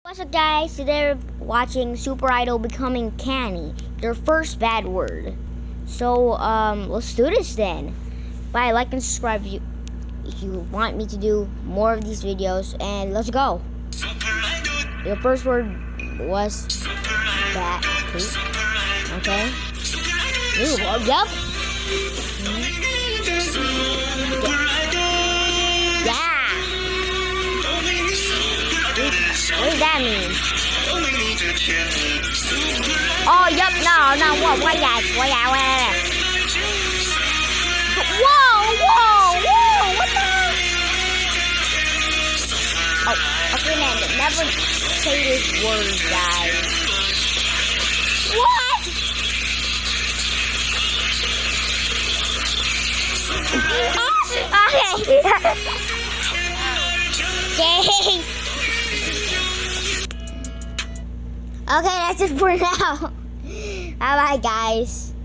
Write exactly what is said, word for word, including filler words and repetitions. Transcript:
What's up, guys? Today we're watching Super Idol becoming Canny, their first bad word. So um, let's do this then. Bye, like and subscribe if you, if you want me to do more of these videos, and let's go. Your first word was bat. Okay. Ooh, well, yep. Mm-hmm. Yeah. What does that mean? Oh, yup, no, no, what, what, yeah, what, yeah, what, yeah. Whoa, whoa, whoa, what the hell? Oh, okay, man, never say this word, guys. What? Okay. Dang. Okay, that's it for now. Bye bye, guys.